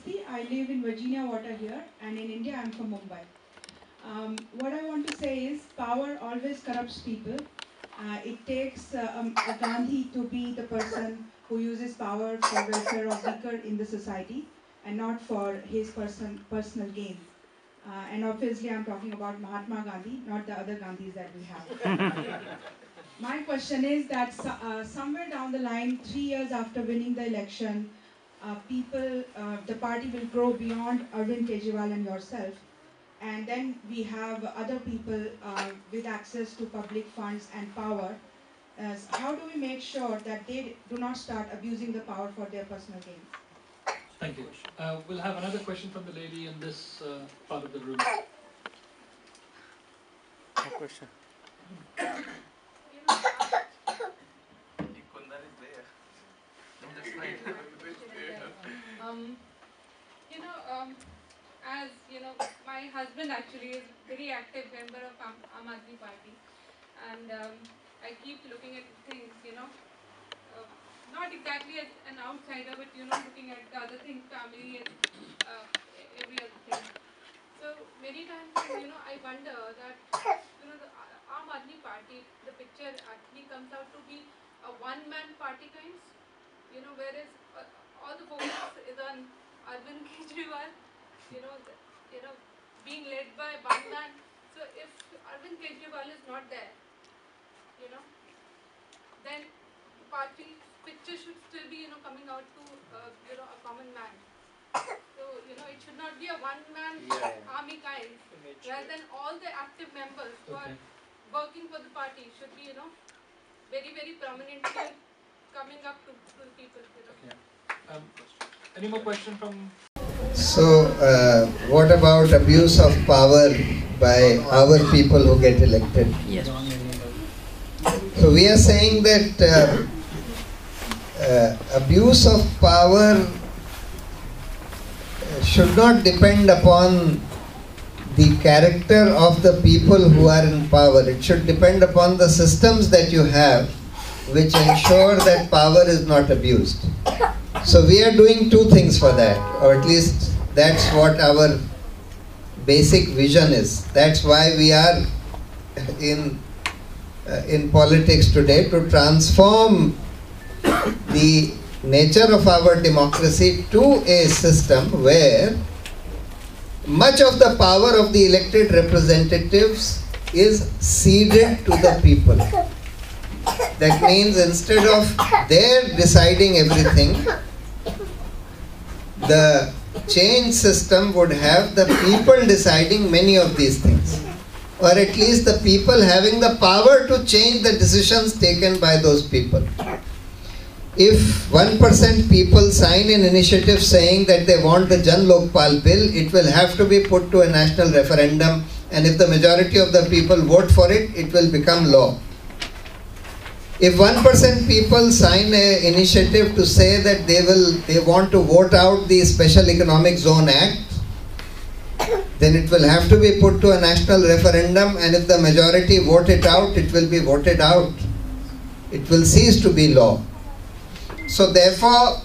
Murthy. I live in Virginia Water here, and in India I'm from Mumbai. What I want to say is power always corrupts people. It takes a Gandhi to be the person who uses power for welfare of weaker in the society and not for his personal gain. And obviously I'm talking about Mahatma Gandhi, not the other Gandhis that we have. My question is that somewhere down the line, 3 years after winning the election, the party will grow beyond Arvind Kejriwal and yourself. And then we have other people with access to public funds and power. How do we make sure that they do not start abusing the power for their personal gains? Thank you. We'll have another question from the lady in this part of the room. No question. As you know, my husband actually is a very active member of Aam Aadmi Party, and I keep looking at things, not exactly as an outsider, but looking at the other things, family and every other thing. So many times, I wonder that the Aam Aadmi Party, the picture actually comes out to be a one-man party kinds, whereas all the focus is on Arvind Kejriwal, being led by one man. So if Arvind Kejriwal is not there, then party picture should still be, coming out to, a common man. So, it should not be a one-man army kind, rather than all the active members who are working for the party should be, very, very prominently coming up to the people, Any more questions from? So, what about abuse of power by our people who get elected? Yes. So, we are saying that abuse of power should not depend upon the character of the people who are in power. It should depend upon the systems that you have which ensure that power is not abused. So we are doing two things for that, or at least that's what our basic vision is. That's why we are in politics today, to transform the nature of our democracy to a system where much of the power of the elected representatives is ceded to the people. That means instead of their deciding everything, the change system would have the people deciding many of these things, or at least the people having the power to change the decisions taken by those people. If 1% people sign an initiative saying that they want the Jan Lokpal bill, it will have to be put to a national referendum, and if the majority of the people vote for it, it will become law. If 1% people sign an initiative to say that they want to vote out the Special Economic Zone Act, then it will have to be put to a national referendum, and if the majority vote it out, it will be voted out. It will cease to be law. So therefore,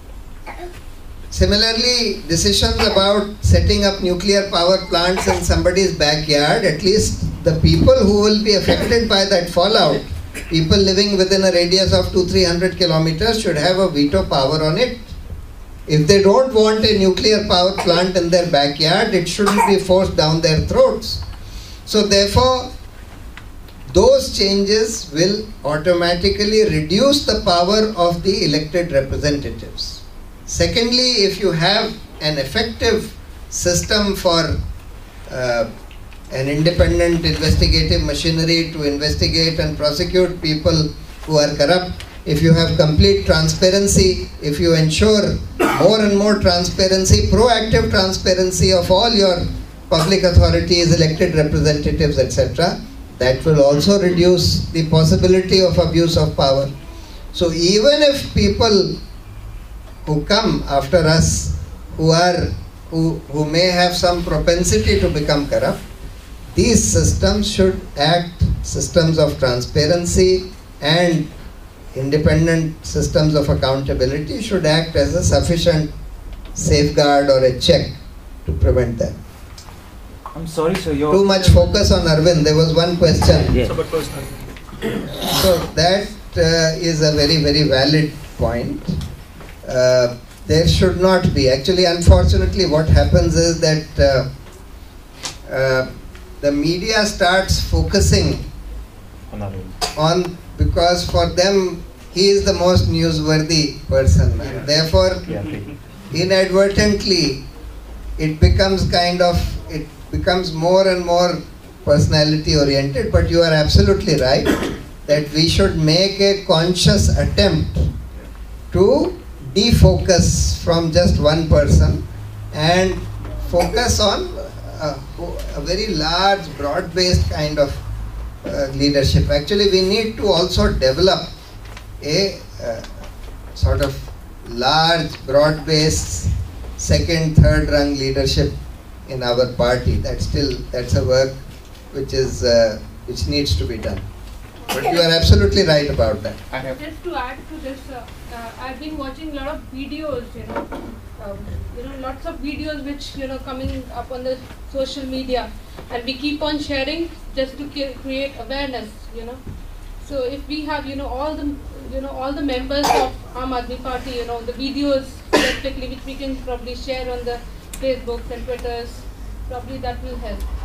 similarly, decisions about setting up nuclear power plants in somebody's backyard, at least the people who will be affected by that fallout, people living within a radius of 200-300 kilometers, should have a veto power on it. If they don't want a nuclear power plant in their backyard, it shouldn't be forced down their throats. So therefore, those changes will automatically reduce the power of the elected representatives. Secondly, if you have an effective system for an independent investigative machinery to investigate and prosecute people who are corrupt, if you have complete transparency, if you ensure more and more transparency, proactive transparency of all your public authorities, elected representatives, etc., that will also reduce the possibility of abuse of power. So even if people who come after us, who may have some propensity to become corrupt, these systems should act, systems of transparency and independent systems of accountability should act as a sufficient safeguard or a check to prevent that. I'm sorry, sir. Too much focus on Arvind. There was one question. Yeah. So, but personal. So that is a very, very valid point. There should not be. Actually, unfortunately, what happens is that the media starts focusing on, because for them he is the most newsworthy person, and therefore inadvertently it becomes more and more personality oriented. But you are absolutely right that we should make a conscious attempt to defocus from just one person and focus on a very large, broad-based kind of leadership. Actually, we need to also develop a sort of large, broad-based second, third rung leadership in our party. That's a work which needs to be done. But you are absolutely right about that. Just to add to this, I've been watching a lot of videos, lots of videos which coming up on the social media, and we keep on sharing just to create awareness. So if we have all the members of Aam Aadmi Party, the videos specifically which we can probably share on the Facebooks and Twitters, probably that will help.